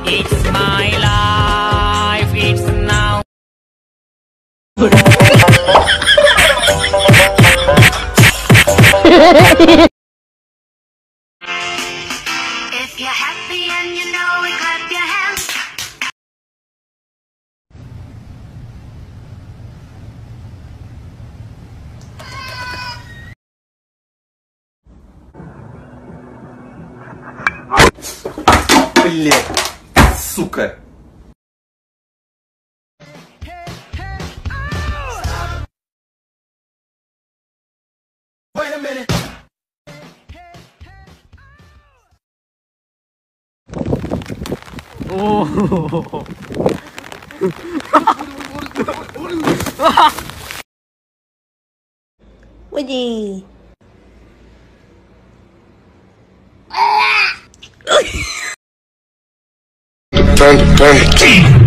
It's my life, it's now. If you're happy and you know it, clap your hands. Блять, сука. Wait a minute. Oh. Woody. Bang, bang.